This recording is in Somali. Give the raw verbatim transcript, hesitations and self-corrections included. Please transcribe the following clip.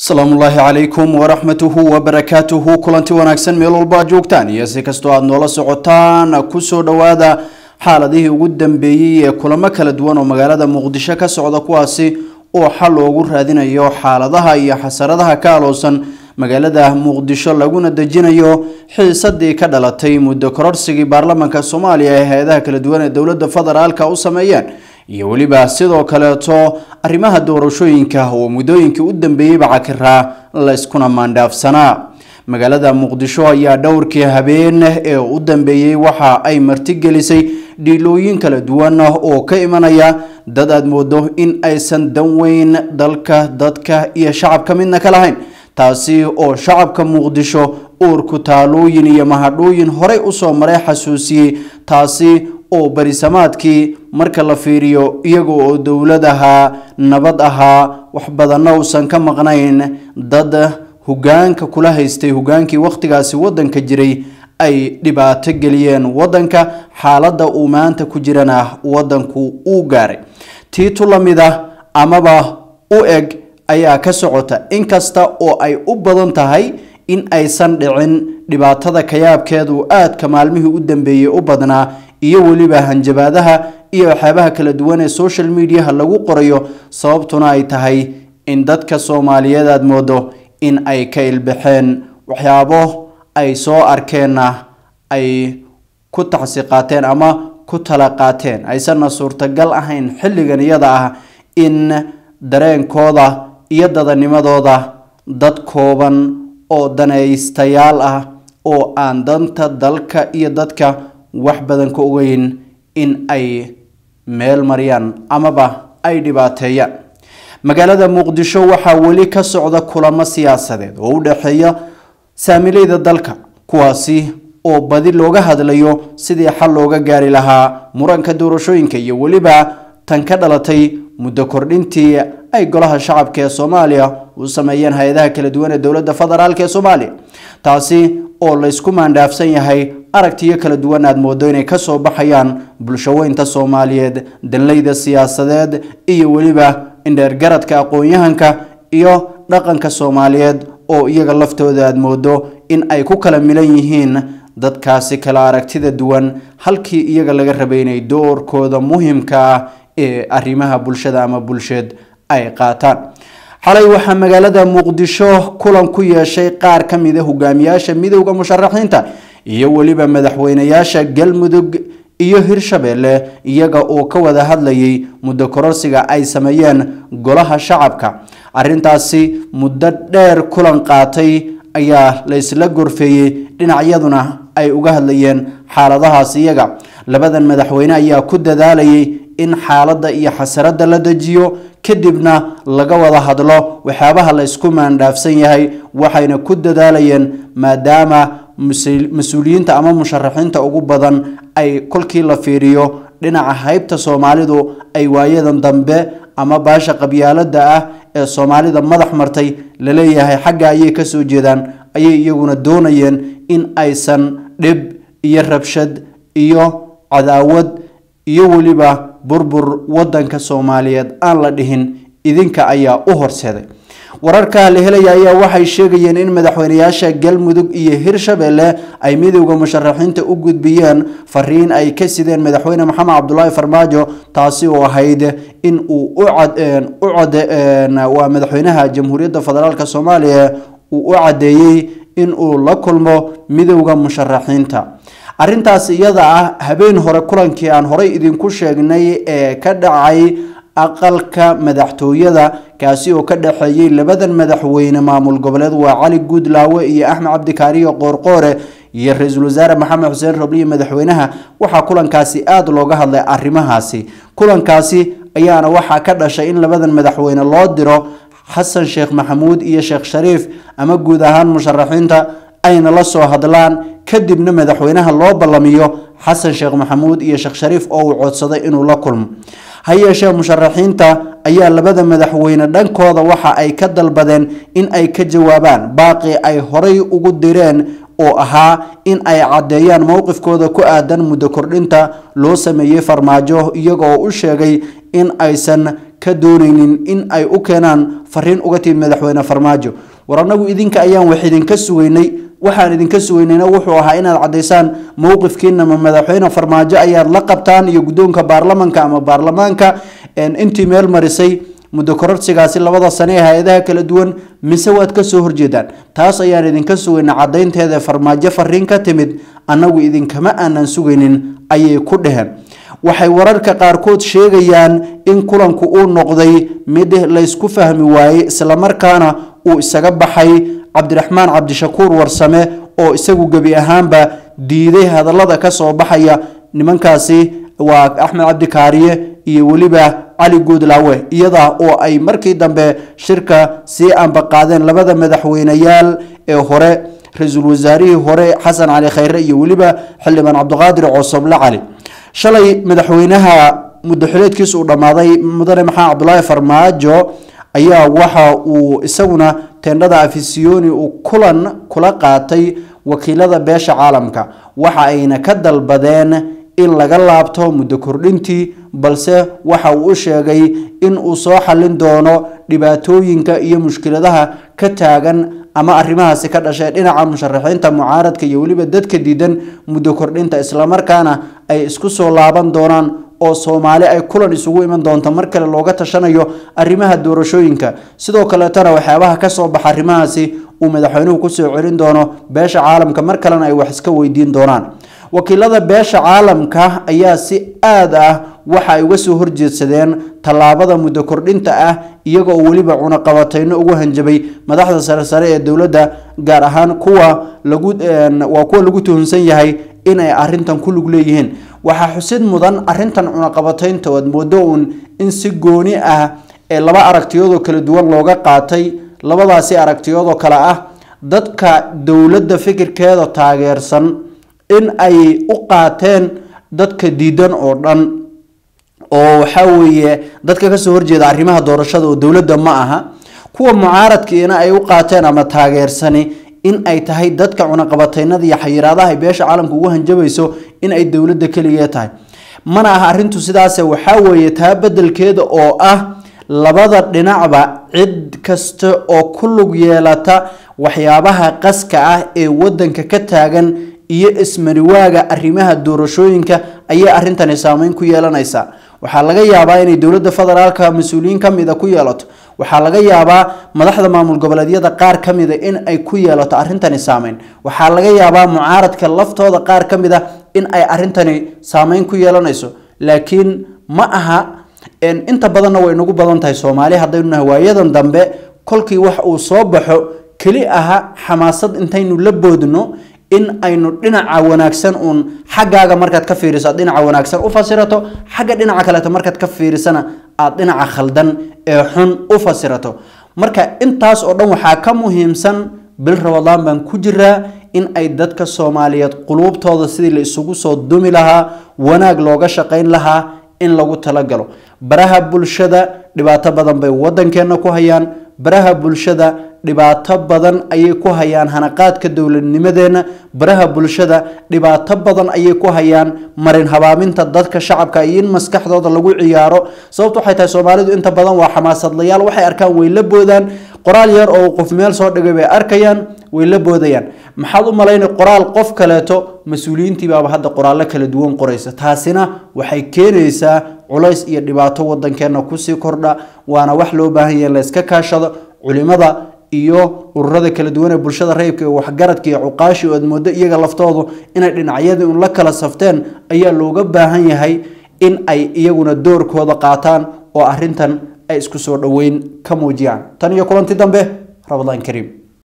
السلام الله عليكم ورحمته وبركاته كلنتي wanaagsan meel walba joogtaan iyo si kasto aad noola socotaan ku soo dhawaada xaaladihii ugu dambeeyay ee kulamo kala duwan oo magaalada Muqdisho ka socda kuwaasi oo xal loogu raadinayo xaaladaha iyo xasaradaha ka aloosan magaalada Muqdisho laguna dajinayo xiisadii ka dhalatay muddo kororsigii baarlamaanka Soomaaliya ee hay'adaha kala duwan ee dawladda federaalka u sameeyeen iyo waliba sidoo kale to arrimaha doorashooyinka oo muddooyinkii u dambeeyay bacakira la iskuna maandhaafsanaa magaalada Muqdisho ayaa dhowrkii habeen ee u dambeeyay waxa ay martigelisay dhilooyin kala duwan oo ka imanaya dad aad moodo in aysan dan weyn dalka dadka iyo shacabka midna ka lahayn taasi oo shacabka Muqdisho uur ku taalooyin iyo mahadhooyin hore u soo maray xasuusiyay taasi oo barisamaadkii marka la fiiriyo iyaga oo dawladaha nabad aha wax badan uusan ka maqnayn dad hogaanka kula haystay hogaankii waqtigaasi wadanka jiray ay dhibaato galiyeen wadanka xaaladda uu maanta ku jirana wadanku uu gaaray tiito lamida amaba u eg ayaa ka socota inkasta oo ay u badan tahay in aysan dhicin dhibaatada kayaabkeedu aad ka maalmihii u dambeeyay u badnaa iyo waliba hanjabaadaha iyo waxyaabaha kala duwan ee social media lagu qorayo sababtuna ay tahay in dadka Soomaaliyeed aad moodo in ay ka ilbaxeen waxyaabo ay soo arkeena ay ku taxsiqaateen ama ku tala qaateen aysan suurtagal ahayn xilligan iyada ah in dareenkooda iyo dadanimadooda dad kooban oo danaystayaal ah oo aan danta dalka iyo dadka wax badan ka ogeyn in ay meel mariyaan amaba ay dhibaateeyaan magaalada Muqdisho waxa wali ka socda kulamo siyaasadeed oo u dhaxeeya saamileyda dalka kuwaasi oo badi looga hadlayo sidii xal looga gaari lahaa muranka doorashooyinka iyo waliba tan ka dhalatay muddo kordhintii ay golaha shacabka ee Soomaaliya u sameeyeen hay'adaha kala duwan ee dawladda federaalka ee Soomaaliya taasi oo la isku maandhaafsan yahay aragtiyo kala duwan aad moodo inay ka soo baxayaan bulshaweynta Soomaaliyeed danleyda siyaasadeed iyo waliba indheer garadka aqoon-yahanka iyo dhaqanka Soomaaliyeed oo iyaga laftooda aad moodo in ay ku kala milan yihiin dadkaasi kala aragtida duwan halkii iyaga laga rabay inay doorkooda muhiimka ah ee arrimaha bulshada ama bulsheed ay qaataan xalay waxa magaalada Muqdisho kulan ku yeeshay qaar ka mid ah hogaamiyaasha midowga musharaxiinta iyo waliba madaxweynayaasha Galmudug iyo Hirshabelle iyaga oo ka wada hadlayay muddo kororsiga ay sameeyeen golaha shacabka arintaasi muddo dheer kulan qaatay ayaa la isla gorfeeyay dhinacyaduna ay uga hadlayeen xaaladahaas iyaga labadan madaxweyne ayaa ku dadaalayay in xaaladda iyo xasarada la dajiyo kadibna laga wada hadlo waxyaabaha la isku maandhaafsan yahay waxayna ku dadaalayeen maadaama mas'uuliyiinta ama musharaxiinta ugu badan ay kolkii la fiiriyo dhinaca haybta Soomaalidu ay waayadan dambe ama baasha qabyaalada ah ee Soomaalida madax martay la leeyahay xagga ay ka soo jeedaan ayay iyaguna doonayeen in aysan dhib iyo rabshad iyo cadaawad iyo waliba burbur wadanka Soomaaliyeed aan la dhihin idinka ayaa u horseeday wararka la helay ayaa waxay sheegayeen in madaxweynayaasha Galmudug iyo Hirshabelle ay midowga musharaxiinta u gudbiyeen fariin ay ka sideen madaxweyne Maxamed Cabdullaahi Farmaajo taasi oo ahayd in uu u cadeen u cadeen waa madaxweynaha Jamhuuriyadda Federaalka Soomaaliya uu u cadeeyay in uu la kulmo midowga musharaxiinta arintaas iyada ah habeen hore kulankii aan hore idinku sheegnay ee ka dhacay aqalka madaxtooyada kaasi oo ka dhaxeeyay labadan madaxweyne maamul goboleed waa Cali Guudlaawe iyo Axmed Cabdi Kaariyo Qoorqoore iyo Ra'iisul Wasaare Maxamed Xuseen Roble madaxweynaha waxa kulankaasi aad looga hadlay arrimahaasi kulankaasi ayaana waxa ka dhashay in labadan madaxweyne loo diro Xasan Sheekh Maxamuud iyo Sheekh Shariif ama guud ahaan musharaxiinta ayna la soo hadlaan kadibna madaxweynaha loo balamiyo Xasan Sheekh Maxamuud iyo Sheekh Shariif oo uu codsaday inuu la kulmo hayeeshee musharaxiinta ayaa labada madaxweyne dhankooda waxa ay ka dalbadeen in ay ka jawaabaan baaqi ay horay ugu direen oo ahaa in ay cadeeyaan mowqifkooda ku aadan muddo kordhinta loo sameeyay Farmaajo iyagoo u sheegay in aysan ka doonaynin in ay u keenaan fariin uga timid madaxweyne Farmaajo war anagu idinka ayaan wax idinka sugeynay waxaan idinka sugeynayna wuxuu ahaa inaad cadeysaan mowqifkiina madaxweyne Farmaajo ayaad la qabtaan iyo gudoonka baarlamaanka ama baarlamaanka intii meel marisay muddo kororsigaasi labada sano ee hay'adaha kala duwan mise waad ka soo horjeedaan taas ayaan idinka sugeynaa cadeynteeda Farmaajo fariin ka timid anagu idinkama aanan sugeynin ayay ku dhaheen waxay wararka qaarkood sheegayaan in kulanku uu noqday mid la isku fahmi waayay isla markaana uu isaga baxay Cabdiraxmaan Cabdishakuur Warsame oo isagu gabi ahaanba diiday hadallada ka soo baxaya nimankaasi waa Axmed Cabdi Kaariye iyo waliba Ali Goodlawe iyada oo ay markii dambe shirka si aanba qaadeen labada madaxweynayaal ee hore ra'iisul wasaarihii hore Xasan Cali Khayre iyo waliba xildhibaan Cabdiqaadir Coosoble Cali shalay madaxweynaha muddaxileedkiisu u dhamaaday mudane Maxamed Cabdullaahi Farmaajo ayaa waxa uu isaguna teendhada Afisiyoni uu kulan kula qaatay wakiilada beesha caalamka waxa ayna ka dalbadeen in laga laabto muddo kordhintii balse waxa uu u sheegay in uu soo xalin doono dhibaatooyinka iyo mushkiladaha ka taagan ama arrimahaasi ka dhashay dhinaca musharaxiinta mucaaradka iyo waliba dadka diidan muddo kordhinta isla markaana ay isku soo laaban doonaan oo Soomaali ay kulan isugu iman doonto mar kale looga tashanayo arrimaha doorashooyinka sidoo kale tana waxyaabaha ka soo baxa arrimahaasi uu madaxweynuhu ku soo celin doono beesha caalamka mar kalena ay wax iska weydiin doonaan wakiilada beesha caalamka ayaa si aad ah waxa ay uga soo horjeedsadeen talaabada muddo kordhinta ah iyaga oo waliba cunaqabatayno ugu hanjabay madaxda sare sare ee dawladda gaar ahaan kuwa lagu waa kuwa lagu tuhunsan yahay in ay arintan ku lug leeyihiin waxa xusid mudan arintan cunaqabataynta wad moodo in si gooni ah ee laba aragtiyood oo kala duwan looga qaatay labadaasi aragtiyood oo kala ah dadka dawladda fikirkeeda taageersan in ay u qaateen dadka diidan oo dhan oo waxa weeye dadka ka soo horjeeda arrimaha doorashada oo dawladda ma aha kuwa mucaaradkiina ay u qaateen ama taageersani in ay tahay dadka cunaqabataynada iyo xayiraadaha beesha caalamka ugu hanjabayso in ay dawladda kaliya tahay mana aha arintu sidaas waxa weeye taa bedelkeeda oo ah labada dhinacba cid kasta oo ku lug yeelata waxyaabaha qaska ah ee wadanka ka taagan iyo ismariwaaga arrimaha doorashooyinka ayaa arintani saameyn ku yeelanaysa waxa laga yaabaa inay dawladda federaalka mas'uuliyiin kamid ah ku yeelato waxa laga yaabaa madaxda maamul goboleedyada qaar kamid ah in ay ku yeelato arintani saameyn waxa laga yaabaa mucaaradka laftooda qaar kamid ah in ay arintani saameyn ku yeelanayso laakiin ma aha in inta badan way nagu badan tahay Soomaali hadaynu hawaayadan dambe kolkii wax uu soo baxo kali aha xamaasad intaynu la boodno in aynu dhinaca wanaagsan uun xaggaaga markaad ka fiiriso dhinaca wanaagsan u fasirato xagga dhinaca kale markaad ka fiirisana aad dhinaca khaldan ee xun u fasirato marka intaas oo dhan waxa ka muhiimsan bil Ramadaan baan ku jiraa in ay dadka Soomaaliyeed qulubtooda sidii la isugu soo dumi lahaa wanaag looga shaqeyn lahaa in lagu tala galo baraha bulshada dhibaato badan bay wadankeena ku hayaan baraha bulshada dhibaato badan ayay ku hayaan hanaqaadka dawladnimadeena baraha bulshada dhibaato badan ayay ku hayaan marin habaaminta dadka shacabka in maskaxdooda lagu ciyaaro sababtu waxay tahay Soomaalidu inta badan waa xamaasadlayaal waxay arkaan way la boodaan qoraal yar oo qof meel soo dhigay bay arkayaan way la boodayaan maxaad u malaynay qoraal qof kaleeto mas'uuliyiintii baa hadda qoraallo kala duwan qoraysa taasina waxay keenaysaa culays iyo dhibaato wadankeena ku sii kordha waana wax loo baahan yahay la iska kaashado culimada iyo ururada kala duwan ee bulshada rayidka iyo waxgaradka iyo cuqaashi oo moodo iyaga laftoodu inay dhinacyada un la kala safteen ayaa looga baahan yahay in ay iyaguna doorkooda qaataan oo arintan ay isku soo dhaweyn ka muujiyaan tan iyo kulanti dambe Ramadaan Kariim.